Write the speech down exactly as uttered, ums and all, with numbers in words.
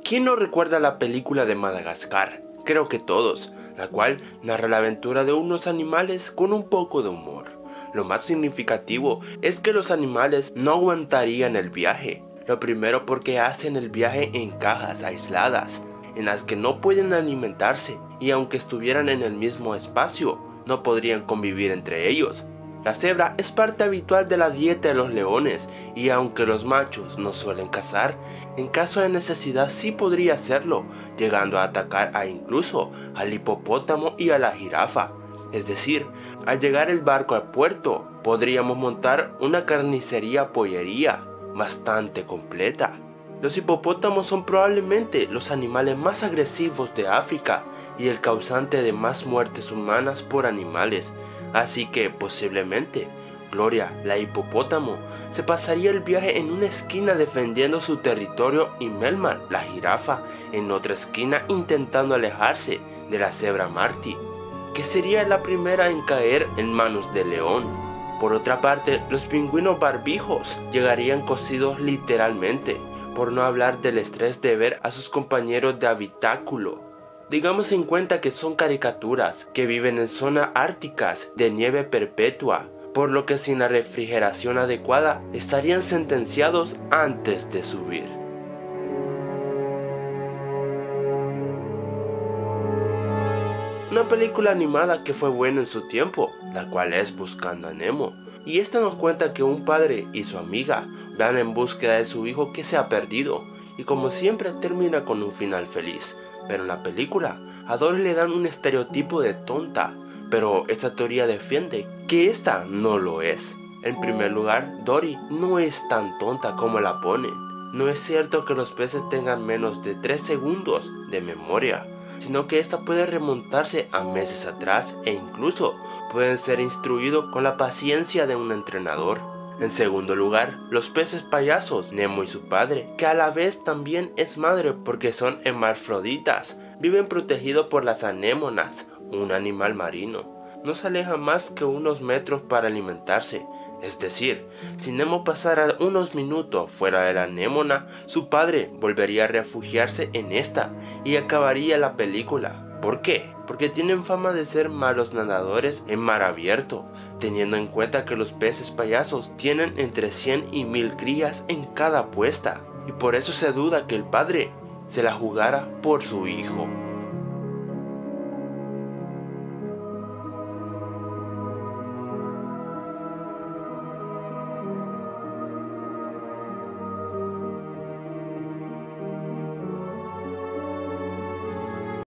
¿Quién no recuerda la película de Madagascar? Creo que todos, la cual narra la aventura de unos animales con un poco de humor. Lo más significativo es que los animales no aguantarían el viaje. Lo primero porque hacen el viaje en cajas aisladas, en las que no pueden alimentarse, y aunque estuvieran en el mismo espacio, no podrían convivir entre ellos. La cebra es parte habitual de la dieta de los leones, y aunque los machos no suelen cazar, en caso de necesidad sí podría hacerlo, llegando a atacar a incluso al hipopótamo y a la jirafa. Es decir, al llegar el barco al puerto, podríamos montar una carnicería pollería bastante completa. Los hipopótamos son probablemente los animales más agresivos de África y el causante de más muertes humanas por animales, así que posiblemente Gloria, la hipopótamo, se pasaría el viaje en una esquina defendiendo su territorio y Melman, la jirafa, en otra esquina intentando alejarse de la cebra Marty, que sería la primera en caer en manos del león. Por otra parte, los pingüinos barbijos llegarían cocidos literalmente, por no hablar del estrés de ver a sus compañeros de habitáculo. Digamos en cuenta que son caricaturas que viven en zonas árticas de nieve perpetua, por lo que sin la refrigeración adecuada estarían sentenciados antes de subir. Una película animada que fue buena en su tiempo, la cual es Buscando a Nemo, y esta nos cuenta que un padre y su amiga van en búsqueda de su hijo que se ha perdido, y como siempre termina con un final feliz. Pero en la película, a Dory le dan un estereotipo de tonta, pero esta teoría defiende que esta no lo es. En primer lugar, Dory no es tan tonta como la ponen. No es cierto que los peces tengan menos de tres segundos de memoria, sino que esta puede remontarse a meses atrás e incluso pueden ser instruidos con la paciencia de un entrenador. En segundo lugar, los peces payasos, Nemo y su padre, que a la vez también es madre porque son hermafroditas, viven protegidos por las anémonas, un animal marino. No se alejan más que unos metros para alimentarse. Es decir, si Nemo pasara unos minutos fuera de la anémona, su padre volvería a refugiarse en esta y acabaría la película. ¿Por qué? Porque tienen fama de ser malos nadadores en mar abierto, teniendo en cuenta que los peces payasos tienen entre cien y mil crías en cada puesta, y por eso se duda que el padre se la jugara por su hijo.